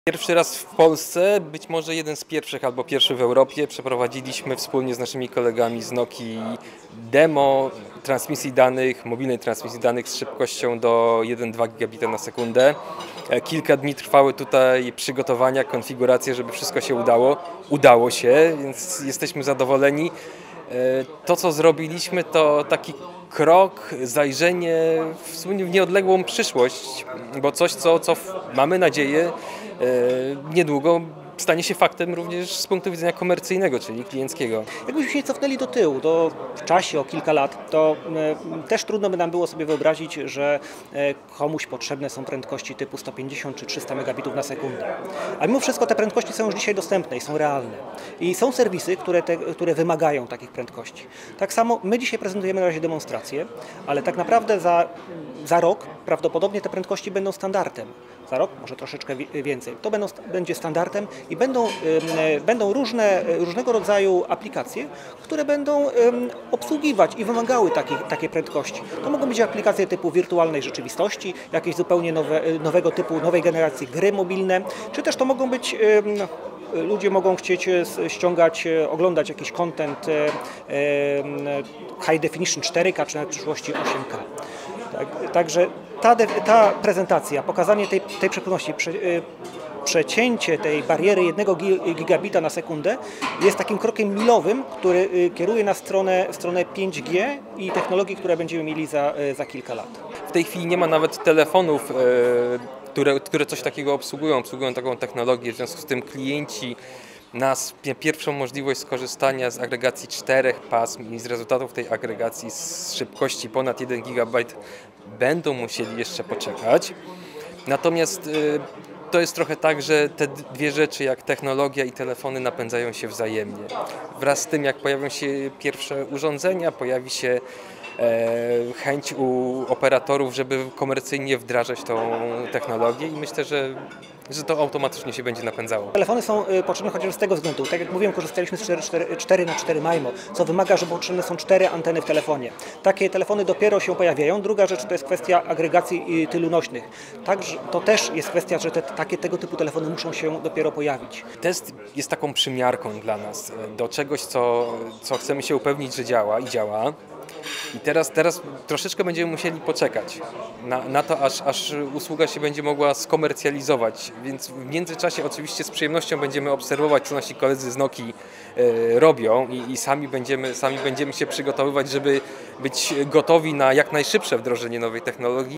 Pierwszy raz w Polsce, być może jeden z pierwszych albo pierwszy w Europie, przeprowadziliśmy wspólnie z naszymi kolegami z Nokii demo transmisji danych, mobilnej transmisji danych z szybkością do 1,2 gigabita na sekundę. Kilka dni trwały tutaj przygotowania, konfiguracje, żeby wszystko się udało. Udało się, więc jesteśmy zadowoleni. To, co zrobiliśmy, to taki krok, zajrzenie w sumie w nieodległą przyszłość, bo coś, co mamy nadzieję, niedługo stanie się faktem również z punktu widzenia komercyjnego, czyli klienckiego. Jakbyśmy się cofnęli do tyłu, w czasie o kilka lat, to też trudno by nam było sobie wyobrazić, że komuś potrzebne są prędkości typu 150 czy 300 megabitów na sekundę. A mimo wszystko te prędkości są już dzisiaj dostępne i są realne. I są serwisy, które wymagają takich prędkości. Tak samo my dzisiaj prezentujemy na razie demonstrację, ale tak naprawdę za rok prawdopodobnie te prędkości będą standardem. Za rok, może troszeczkę więcej. To będzie standardem i będą różnego rodzaju aplikacje, które będą obsługiwać i wymagały takiej prędkości. To mogą być aplikacje typu wirtualnej rzeczywistości, jakieś zupełnie nowego typu, nowej generacji gry mobilne, czy też to mogą być ludzie mogą chcieć ściągać, oglądać jakiś content high definition 4K, czy nawet w przyszłości 8K. Także ta prezentacja, pokazanie tej przepływności, przecięcie tej bariery 1 gigabita na sekundę jest takim krokiem milowym, który kieruje na stronę 5G i technologii, które będziemy mieli za kilka lat. W tej chwili nie ma nawet telefonów, które coś takiego obsługują taką technologię, w związku z tym klienci pierwszą możliwość skorzystania z agregacji 4 pasm i z rezultatów tej agregacji z szybkości ponad 1 GB będą musieli jeszcze poczekać. Natomiast to jest trochę tak, że te dwie rzeczy jak technologia i telefony napędzają się wzajemnie. Wraz z tym, jak pojawią się pierwsze urządzenia, pojawi się chęć u operatorów, żeby komercyjnie wdrażać tą technologię i myślę, że to automatycznie się będzie napędzało. Telefony są potrzebne chociażby z tego względu. Tak jak mówiłem, korzystaliśmy z 4x4 MIMO, co wymaga, że potrzebne są 4 anteny w telefonie. Takie telefony dopiero się pojawiają. Druga rzecz to jest kwestia agregacji tylu nośnych. Także to też jest kwestia, że tego typu telefony muszą się dopiero pojawić. Test jest taką przymiarką dla nas do czegoś, co chcemy się upewnić, że działa i działa. I teraz troszeczkę będziemy musieli poczekać na to, aż usługa się będzie mogła skomercjalizować, więc w międzyczasie oczywiście z przyjemnością będziemy obserwować, co nasi koledzy z Nokii robią i sami będziemy się przygotowywać, żeby być gotowi na jak najszybsze wdrożenie nowej technologii.